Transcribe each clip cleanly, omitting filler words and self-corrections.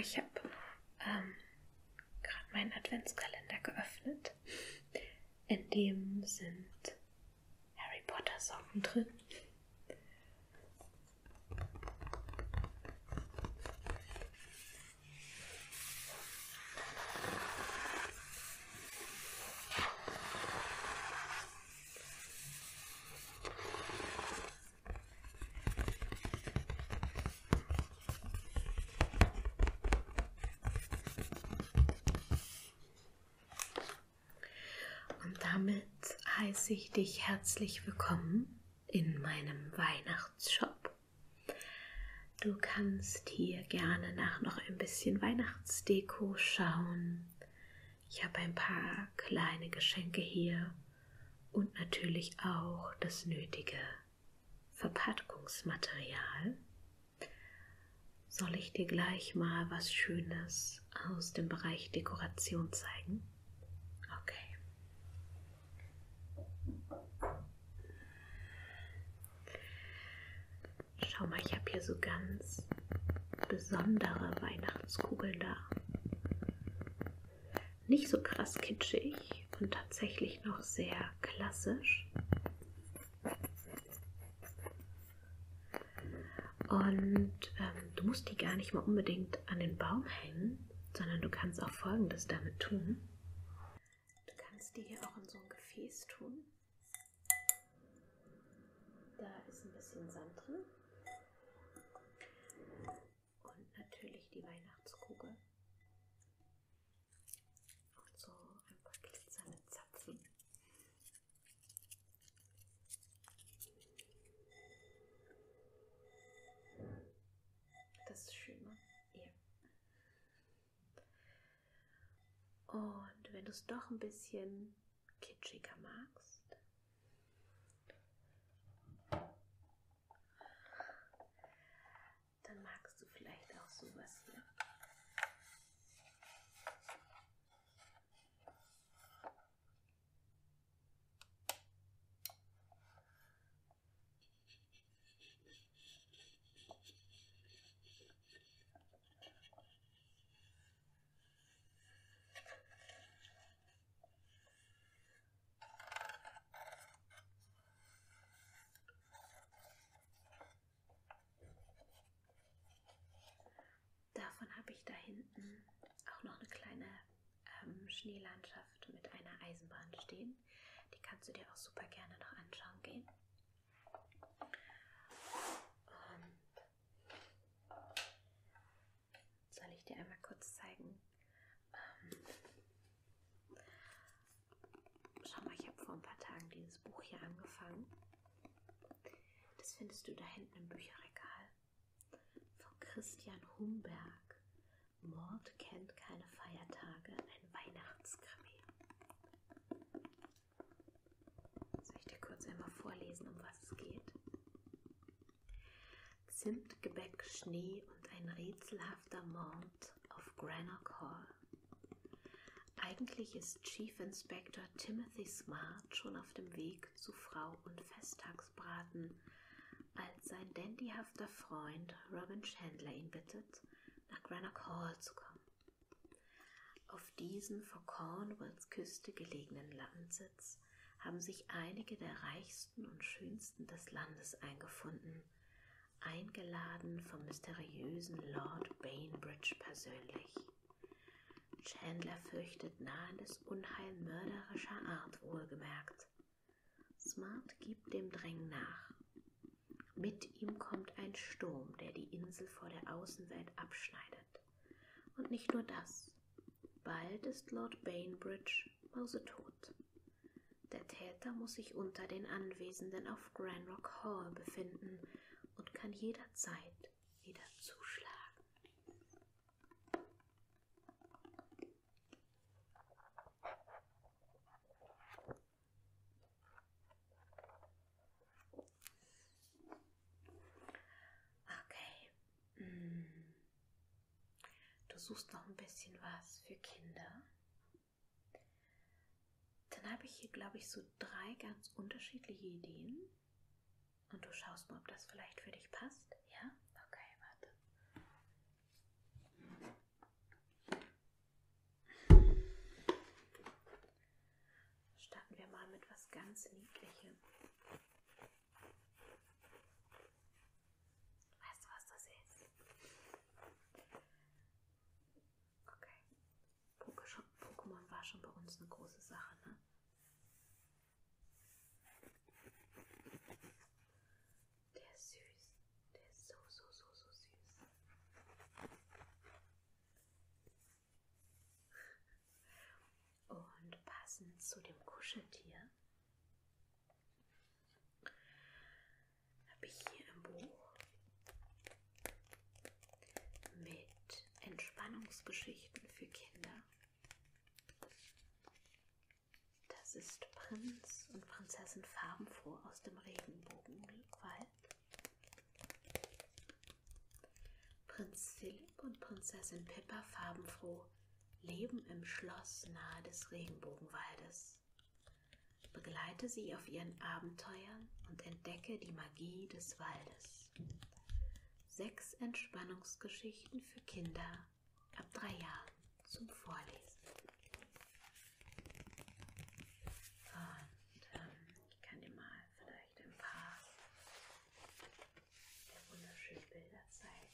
ich habe gerade meinen Adventskalender geöffnet. In dem sind Harry Potter Socken drin. Damit heiße ich dich herzlich willkommen in meinem Weihnachtsshop. Du kannst hier gerne nach noch ein bisschen Weihnachtsdeko schauen. Ich habe ein paar kleine Geschenke hier und natürlich auch das nötige Verpackungsmaterial. Soll ich dir gleich mal was Schönes aus dem Bereich Dekoration zeigen? Okay. Schau mal, ich habe hier so ganz besondere Weihnachtskugeln da. Nicht so krass kitschig und tatsächlich noch sehr klassisch. Und du musst die gar nicht mal unbedingt an den Baum hängen, sondern du kannst auch Folgendes damit tun. Du kannst die hier auch in so ein Gefäß tun. Da ist ein bisschen Sand drin. Und natürlich die Weihnachtskugel. Und so ein paar glitzernde Zapfen. Das ist schön, ne? Ja. Und wenn du es doch ein bisschen kitschiger magst, dann magst du vielleicht auch sowas hier. Davon habe ich da hinten auch noch eine kleine Schneelandschaft mit einer Eisenbahn stehen. Die kannst du dir auch super gerne noch anschauen gehen. Und soll ich dir einmal kurz zeigen? Schau mal, ich habe vor ein paar Tagen dieses Buch hier angefangen. Das findest du da hinten im Bücherregal. Von Christian Humberg. Mord kennt keine Feiertage, ein Weihnachtskrimi. Soll ich dir kurz einmal vorlesen, um was es geht? Zimt, Gebäck, Schnee und ein rätselhafter Mord auf Greenock Hall. Eigentlich ist Chief Inspector Timothy Smart schon auf dem Weg zu Frau und Festtagsbraten, als sein dandyhafter Freund Robin Chandler ihn bittet, nach Greenock Hall zu kommen. Auf diesen vor Cornwalls Küste gelegenen Landsitz haben sich einige der reichsten und schönsten des Landes eingefunden, eingeladen vom mysteriösen Lord Bainbridge persönlich. Chandler fürchtet nahendes Unheil mörderischer Art wohlgemerkt. Smart gibt dem Drängen nach. Mit ihm kommt ein Sturm, der die Insel vor der Außenwelt abschneidet. Und nicht nur das. Bald ist Lord Bainbridge mausetot. Der Täter muss sich unter den Anwesenden auf Greenock Hall befinden und kann jederzeit wieder zuschlagen. Du suchst noch ein bisschen was für Kinder. Dann habe ich hier, glaube ich, so 3 ganz unterschiedliche Ideen. Und du schaust mal, ob das vielleicht für dich passt. Ja? Okay, warte. ganz niedliche. Weißt du, was das ist? Okay. Pokémon war schon bei uns eine große Sache, ne? Der ist süß. Der ist so süß. Und passend zu dem Kuscheltier habe ich hier ein Buch mit Entspannungsgeschichten für Kinder. Das ist Prinz und Prinzessin Farbenfroh aus dem Regenbogenwald. Prinz Philipp und Prinzessin Pippa Farbenfroh leben im Schloss nahe des Regenbogenwaldes. Begleite sie auf ihren Abenteuern und entdecke die Magie des Waldes. 6 Entspannungsgeschichten für Kinder ab 3 Jahren zum Vorlesen. Und ich kann dir mal vielleicht ein paar der wunderschönen Bilder zeigen.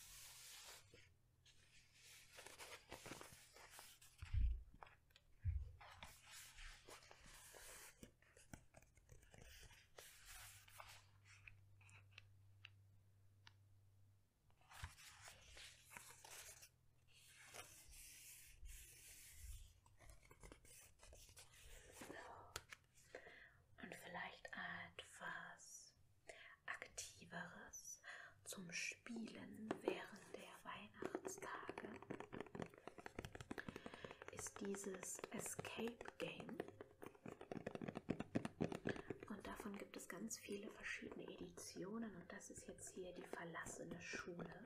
Zum Spielen während der Weihnachtstage ist dieses Escape Game, und davon gibt es ganz viele verschiedene Editionen, und das ist jetzt hier die verlassene Schule.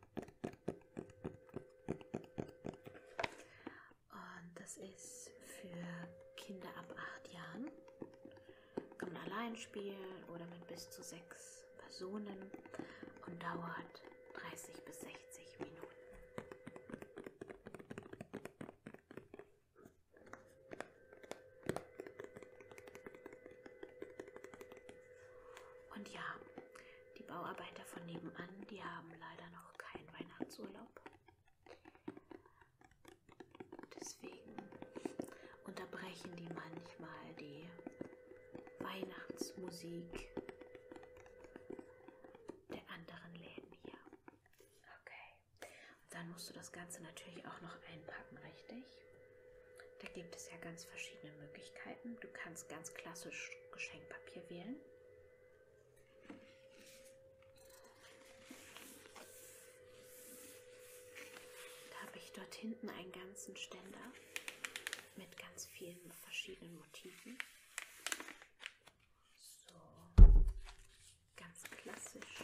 Und das ist für Kinder ab 8 Jahren. Kann man allein spielen oder mit bis zu 6 Personen. Und dauert 30 bis 60 Minuten. Und ja, die Bauarbeiter von nebenan, die haben leider noch keinen Weihnachtsurlaub. Deswegen unterbrechen die manchmal die Weihnachtsmusik Dann musst du das Ganze natürlich auch noch einpacken, richtig? Da gibt es ja ganz verschiedene Möglichkeiten. Du kannst ganz klassisch Geschenkpapier wählen. Da habe ich dort hinten einen ganzen Ständer mit ganz vielen verschiedenen Motiven. So, ganz klassisch.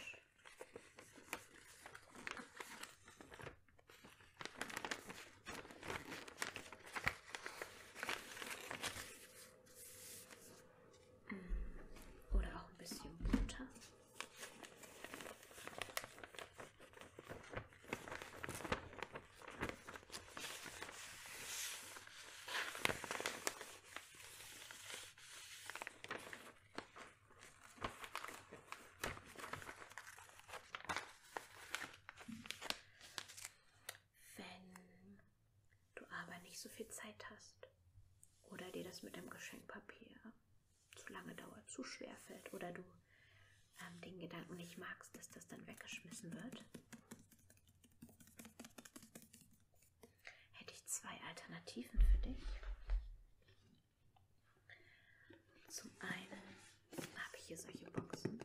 Nicht so viel Zeit hast oder dir das mit dem Geschenkpapier zu lange dauert, zu schwer fällt oder du den Gedanken nicht magst, dass das dann weggeschmissen wird, hätte ich 2 Alternativen für dich. Zum einen habe ich hier solche Boxen.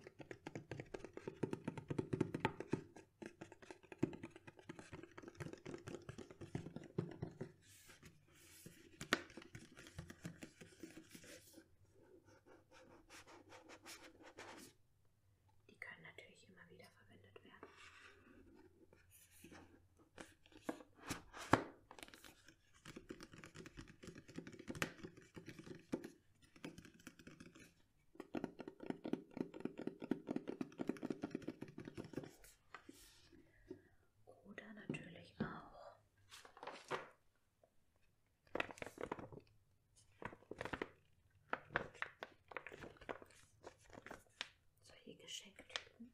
Geschenktüten.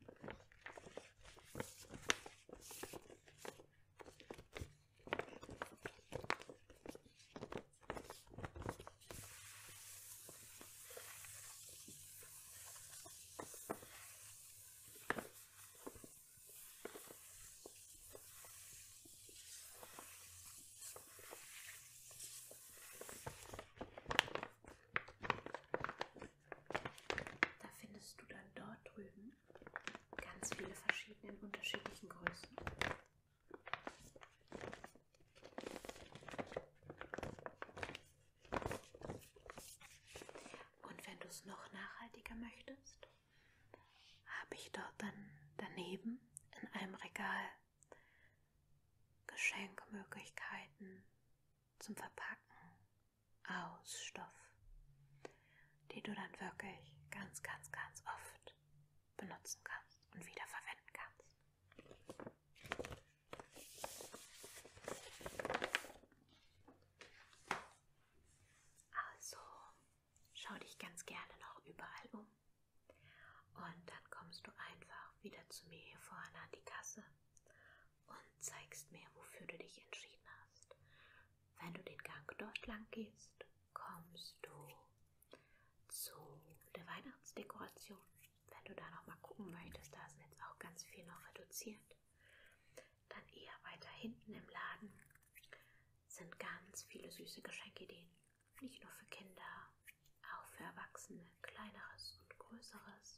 Da findest du dann dort drüben ganz viele verschiedene in unterschiedlichen Größen. Und wenn du es noch nachhaltiger möchtest, habe ich dort dann daneben in einem Regal Geschenkmöglichkeiten zum Verpacken aus Stoff, die du dann wirklich ganz, ganz, ganz oft benutzen kannst und wiederverwenden kannst. Also schau dich ganz gerne noch überall um und dann kommst du einfach wieder zu mir hier vorne an die Kasse und zeigst mir, wofür du dich entschieden hast. Wenn du den Gang dort lang gehst, kommst du zu der Weihnachtsdekoration. Wenn du da noch mal gucken möchtest, da ist jetzt auch ganz viel noch reduziert. Dann eher weiter hinten im Laden sind ganz viele süße Geschenkideen. Nicht nur für Kinder, auch für Erwachsene, kleineres und größeres.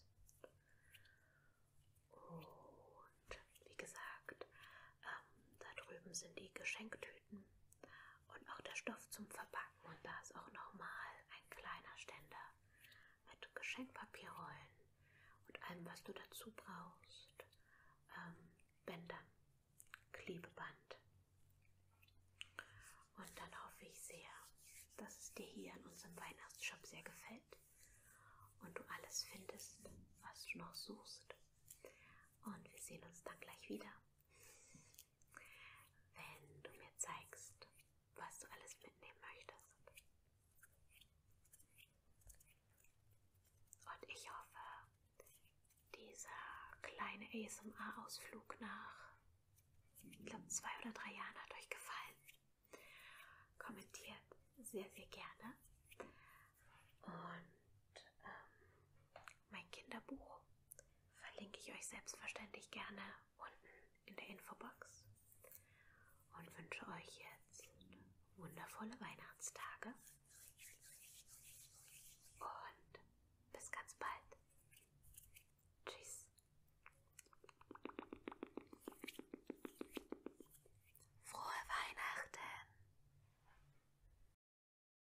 Und wie gesagt, da drüben sind die Geschenktüten und auch der Stoff zum Verpacken. Und da ist auch nochmal ein kleiner Ständer mit Geschenkpapierrollen und allem, was du dazu brauchst. Bändern, Klebeband. Und dann hoffe ich sehr, dass es dir hier in unserem Weihnachtsshop sehr gefällt und du alles findest, was du noch suchst. Und wir sehen uns dann gleich wieder, wenn du mir zeigst, was du alles mitnehmen möchtest. Und ich hoffe, dieser kleine ASMR-Ausflug nach, ich glaube, 2 oder 3 Jahren hat euch gefallen. Kommentiert sehr, sehr gerne. Und mein Kinderbuch verlinke ich euch selbstverständlich gerne unten in der Infobox. Und wünsche euch jetzt wundervolle Weihnachtstage.